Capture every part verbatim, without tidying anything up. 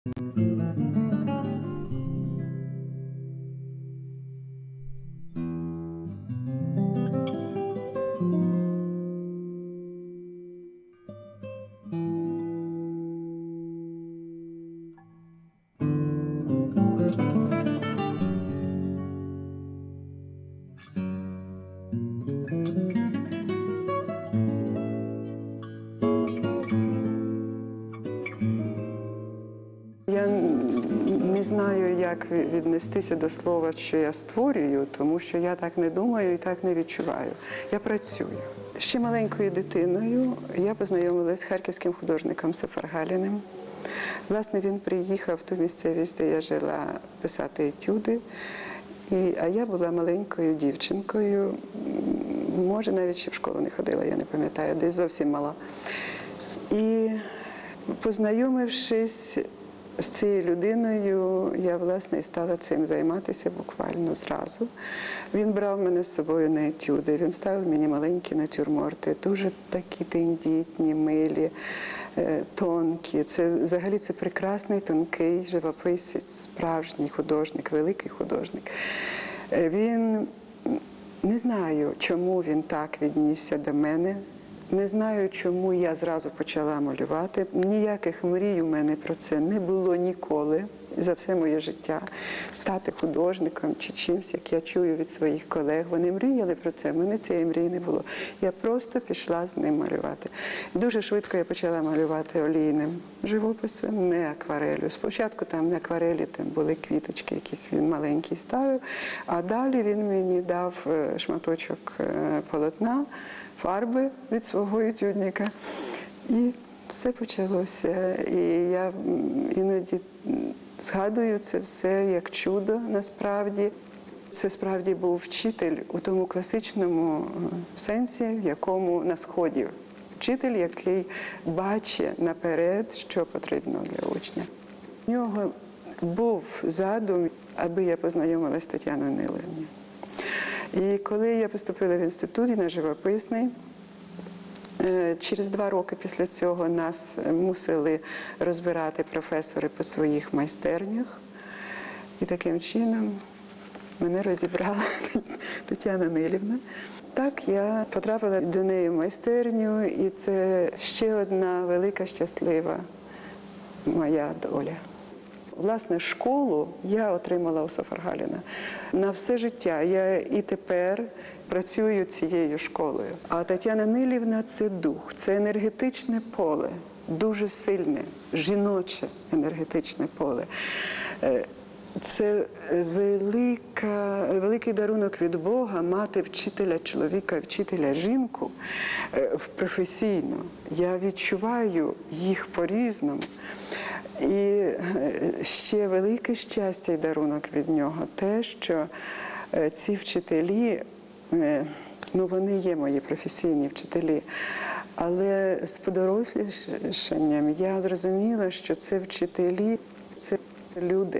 Я не знаю, як віднестися до слова, що я створюю, тому що я так не думаю і так не відчуваю. Я працюю. Ще маленькою дитиною я познайомилася з харківським художником Сафаргаліним. Власне, він приїхав в ту місцевість, де я жила, писати етюди. І, а я була маленькою дівчинкою, може, навіть ще в школу не ходила, я не пам'ятаю, десь зовсім мала. І познайомившись з цією людиною, я, власне, і стала цим займатися буквально зразу. Він брав мене з собою на етюди, він ставив мені маленькі натюрморти, дуже такі тендітні, милі, тонкі. Це, взагалі, це прекрасний, тонкий живописець, справжній художник, великий художник. Він, не знаю, чому він так віднісся до мене, не знаю, чому я зразу почала малювати. Ніяких мрій у мене про це не було ніколи за все моє життя. Стати художником чи чимось, як я чую від своїх колег. Вони мріяли про це, в мене цієї мрії не було. Я просто пішла з ним малювати. Дуже швидко я почала малювати олійним живописом, не акварелью. Спочатку там на акварелі там були квіточки, якісь він маленький ставив, а далі він мені дав шматочок полотна, фарби від свого етюдника. І все почалося. І я іноді згадую це все як чудо насправді. Це справді був вчитель у тому класичному сенсі, в якому на сході. Вчитель, який бачить наперед, що потрібно для учня. У нього був задум, аби я познайомилася з Тетяною Нилівною. І коли я поступила в інститут на живописний, через два роки після цього нас мусили розбирати професори по своїх майстернях. І таким чином мене розібрала Тетяна Нилівна. Так я потрапила до неї в майстерню, і це ще одна велика щаслива моя доля. Власне, школу я отримала у Сафаргаліна на все життя. Я і тепер працюю цією школою. А Тетяна Нилівна – це дух, це енергетичне поле, дуже сильне, жіноче енергетичне поле. Це велика, великий дарунок від Бога мати вчителя чоловіка, вчителя жінку професійно. Я відчуваю їх по-різному. І ще велике щастя і дарунок від нього те, що ці вчителі, ну вони є мої професійні вчителі, але з подорослішанням я зрозуміла, що це вчителі, це люди.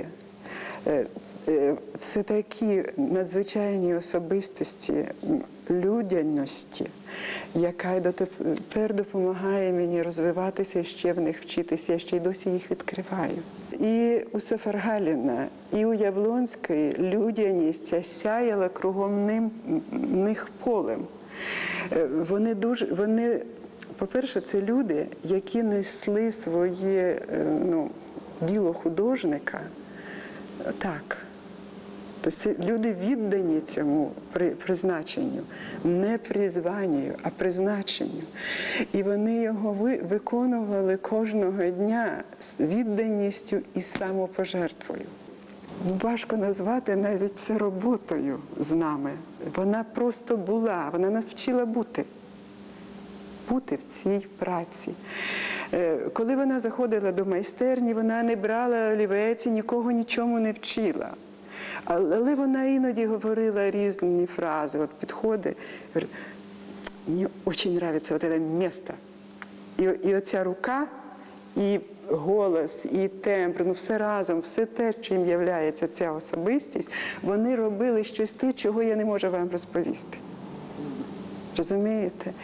Це такі надзвичайні особистості людяності, яка дотепер допомагає мені розвиватися і ще в них вчитися. Я ще й досі їх відкриваю. І у Сафаргаліна, і у Яблонської людяність сяяла кругом ним, них полем. Вони дуже, вони, по-перше, це люди, які несли своє, ну, діло художника. Так. Тобто люди віддані цьому призначенню, не призванню, а призначенню. І вони його виконували кожного дня з відданістю і самопожертвою. Важко назвати навіть це роботою з нами. Вона просто була, вона нас вчила бути. Бути в цій праці. Коли вона заходила до майстерні, вона не брала олівець і нікого нічому не вчила. Але вона іноді говорила різні фрази, от підходить, говорить, мені дуже подобається це місце. І, і оця рука, і голос, і тембр, ну все разом, все те, чим являється ця особистість, вони робили щось те, чого я не можу вам розповісти. Розумієте?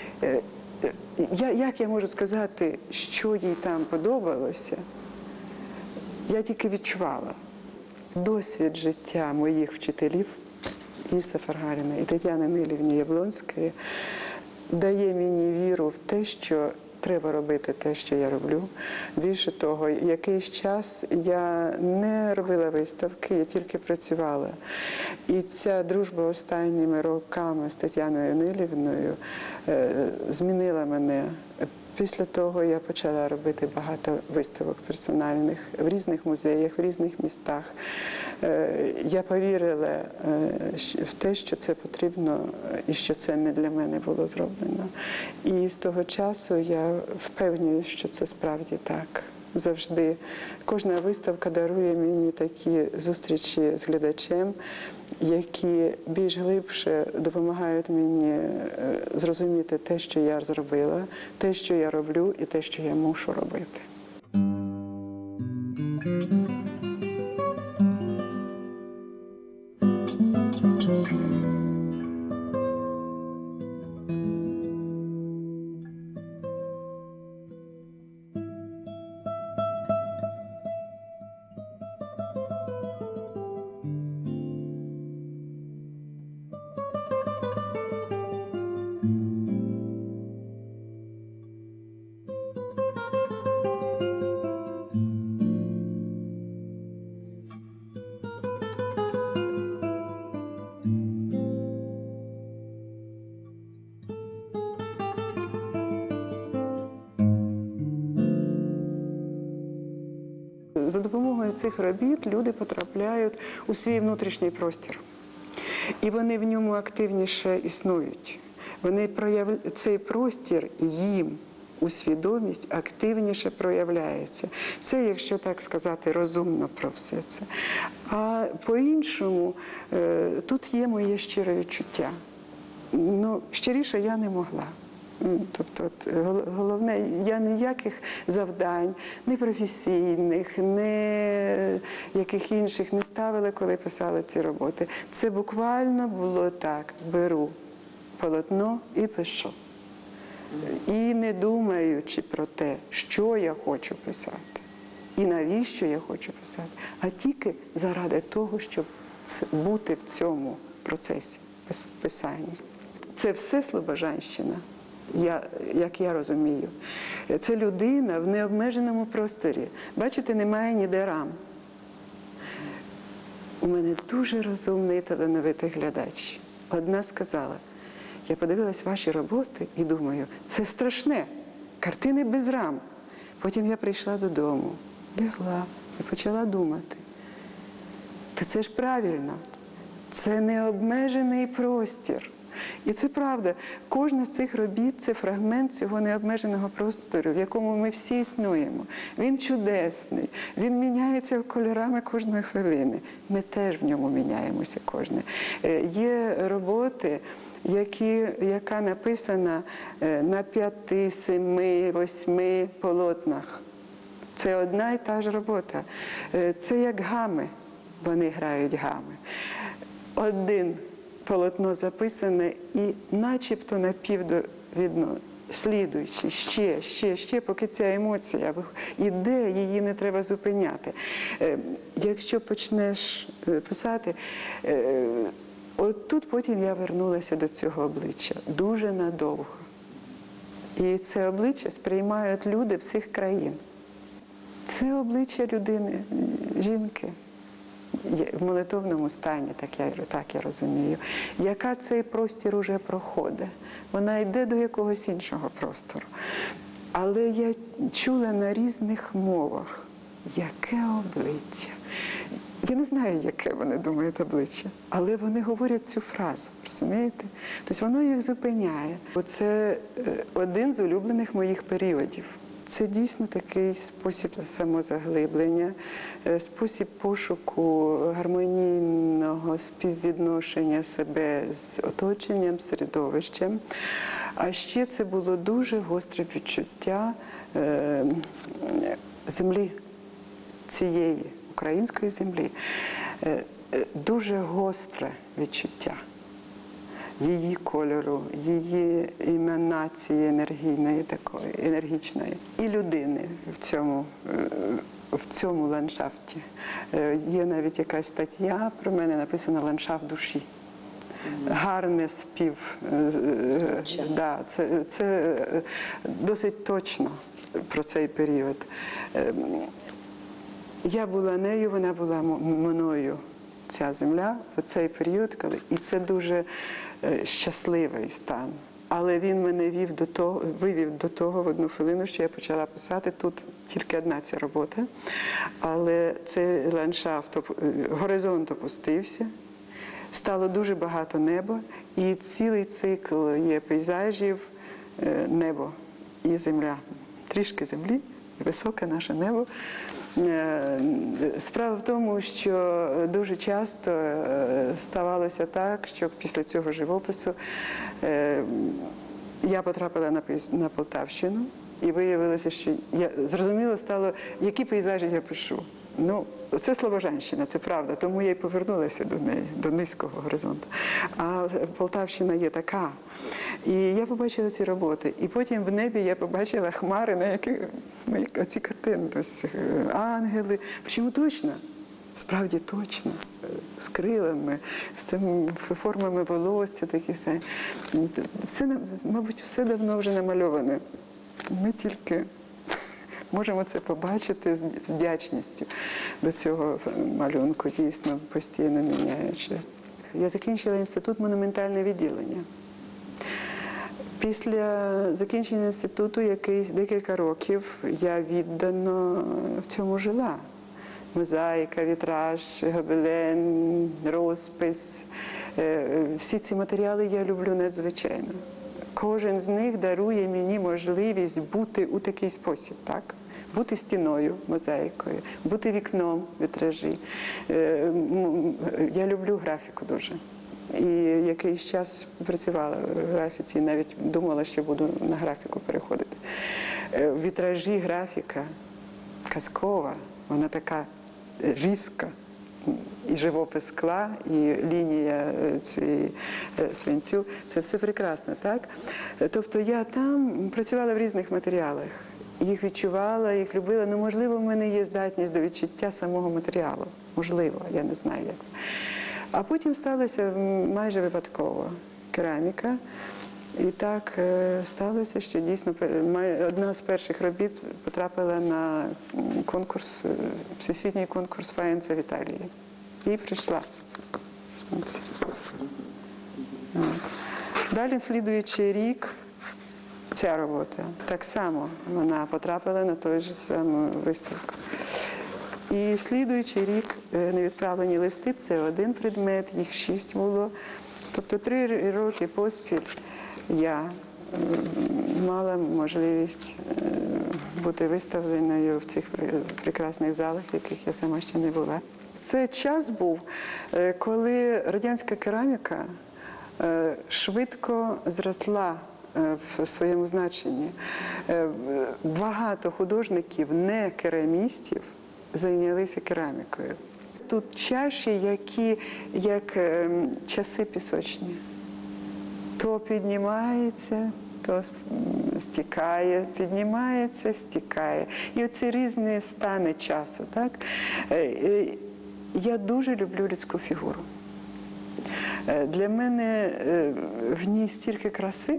Я, як я можу сказати, що їй там подобалося? Я тільки відчувала досвід життя моїх вчителів, і Сафаргаліна, і Тетяни Нилівни Яблонської, дає мені віру в те, що треба робити те, що я роблю. Більше того, якийсь час я не робила виставки, я тільки працювала. І ця дружба останніми роками з Тетяною Нилівною е, змінила мене. Після того я почала робити багато виставок персональних в різних музеях, в різних містах. Е, я повірила е, в те, що це потрібно і що це не для мене було зроблено. І з того часу я впевнююсь, що це справді так. Завжди. Кожна виставка дарує мені такі зустрічі з глядачем, які більш глибше допомагають мені зрозуміти те, що я зробила, те, що я роблю і те, що я мушу робити. За допомогою цих робіт люди потрапляють у свій внутрішній простір. І вони в ньому активніше існують. Вони прояв... Цей простір їм у свідомість активніше проявляється. Це, якщо так сказати, розумно про все це. А по-іншому, тут є моє щире відчуття. Ну, щиріше я не могла. Тобто, от, головне, я ніяких завдань, ні професійних, ні яких інших не ставила, коли писала ці роботи. Це буквально було так: беру полотно і пишу. І не думаючи про те, що я хочу писати, і навіщо я хочу писати, а тільки заради того, щоб бути в цьому процесі писання. Це все слобожанщина. Я, як я розумію, це людина в необмеженому просторі. Бачите, немає ніде рам. У мене дуже розумний і талановитий глядач. Одна сказала: я подивилась ваші роботи і думаю, це страшне, картини без рам. Потім я прийшла додому, лягла і почала думати. Та це ж правильно, це необмежений простір. І це правда. Кожна з цих робіт – це фрагмент цього необмеженого простору, в якому ми всі існуємо. Він чудесний, він міняється кольорами кожної хвилини. Ми теж в ньому міняємося кожне. Є роботи, які, яка написана на п'яти, семи, восьми полотнах. Це одна і та ж робота. Це як гами. Вони грають гами. Один полотно записане і начебто напівдовідно слідуючи, ще, ще, ще, поки ця емоція йде, її не треба зупиняти. Якщо почнеш писати, от тут потім я вернулася до цього обличчя дуже надовго. І це обличчя сприймають люди всіх країн. Це обличчя людини, жінки. В молитовному стані, так я, так я розумію, яка цей простір уже проходить. Вона йде до якогось іншого простору. Але я чула на різних мовах, яке обличчя. Я не знаю, яке вони думають обличчя, але вони говорять цю фразу, розумієте? Тобто воно їх зупиняє. Це один з улюблених моїх періодів. Це дійсно такий спосіб самозаглиблення, спосіб пошуку гармонійного співвідношення себе з оточенням, середовищем. А ще це було дуже гостре відчуття е, землі, цієї української землі. Е, дуже гостре відчуття її кольору, її еманації енергійної, такої, енергічної. І людини в цьому, в цьому ландшафті. Е, Є навіть якась стаття про мене, написана «Ландшафт душі». Гарне спів. е, е, Да, це, це е, досить точно про цей період. Е, Я була нею, вона була м- мною. Ця земля в цей період, коли і це дуже е, щасливий стан. Але він мене вів до того, вивів до того в одну хвилину, що я почала писати. Тут тільки одна ця робота, але цей ландшафт, оп- е, горизонт опустився, стало дуже багато неба, і цілий цикл є пейзажів, е, небо і земля. Трішки землі, високе наше небо. Е, Справа в тому, що дуже часто е, ставалося так, що після цього живопису е, я потрапила на пейз- на Полтавщину, і виявилося, що я зрозуміло стало, які пейзажі я пишу. Ну, це Слобожанщина, це правда, тому я й повернулася до неї, до низького горизонту. А Полтавщина є така. І я побачила ці роботи. І потім в небі я побачила хмари, на яких ну, як оці картини, тобто, е, ангели. Чому точно? Справді точно. Е, З крилами, з цими формами волосся, такі все. Все, на- мабуть, все давно вже намальоване. Ми тільки можемо це побачити з- з вдячністю до цього малюнку, дійсно постійно міняючи. Я закінчила інститут монументальне відділення. Після закінчення інституту якийсь декілька років я віддано в цьому жила. Мозаїка, вітраж, гобелен, розпис. Е, Всі ці матеріали я люблю надзвичайно. Кожен з них дарує мені можливість бути у такий спосіб, так? Бути стіною, мозаїкою, бути вікном, вітражі. Е, м, Я люблю графіку дуже. І якийсь час працювала в графіці, і навіть думала, що буду на графіку переходити. Е, В вітражі графіка казкова, вона така різка. І живопис скла, і лінія е, цієї е, свинцю. Це все прекрасно, так? Е, Тобто я там працювала в різних матеріалах. Їх відчувала, їх любила. Ну, можливо, в мене є здатність до відчуття самого матеріалу. Можливо, я не знаю, як це. А потім сталося м, майже випадково кераміка. І так е, сталося, що дійсно пе- май- одна з перших робіт потрапила на м, конкурс, е, всесвітній конкурс Фаєнца в Італії. І прийшла. Ось. От. Далі, слідуючий рік, ця робота, так само вона потрапила на той же саму виставку. І слідуючий рік е, невідправлені листи – це один предмет, їх шість було. Тобто три роки поспіль я м, мала можливість е, бути виставленою в цих пр- прекрасних залах, в яких я сама ще не була. Це час був, е, коли радянська кераміка е, швидко зросла е, в своєму значенні. Е, Багато художників, не керамістів, зайнялися керамікою. Тут чаші, які як е, часи пісочні. То піднімається, то с- м, стікає, піднімається, стікає. І оці різні стани часу. Так? Е, е, Я дуже люблю людську фігуру. Е, Для мене е, в ній стільки краси.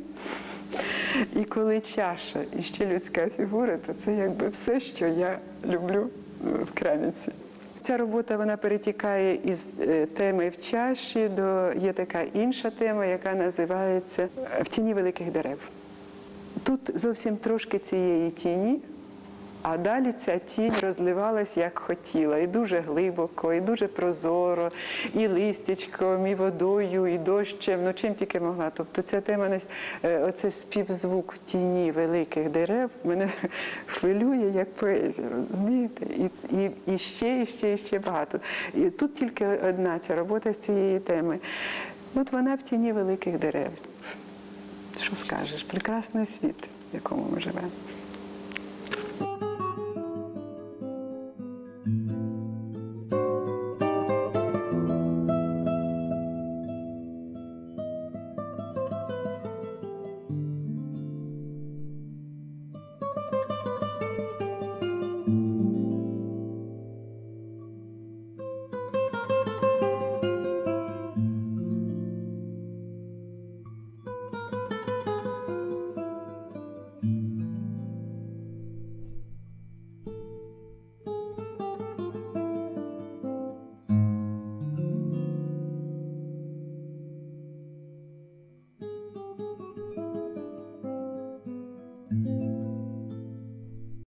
І коли чаша і ще людська фігура, то це якби все, що я люблю е, в кераміці. Ця робота вона перетікає із е, теми в чаші до є така інша тема, яка називається «В тіні великих дерев». Тут зовсім трошки цієї тіні, а далі ця тінь розливалась як хотіла, і дуже глибоко, і дуже прозоро, і листячком, і водою, і дощем, ну чим тільки могла. Тобто ця тема, нас- е, оце співзвук тіні великих дерев мене хвилює як поезія, розумієте? І, і, і ще, і ще, і ще багато. І тут тільки одна ця робота з цієї теми. От вона в тіні великих дерев. Що скажеш? Прекрасний світ, в якому ми живемо.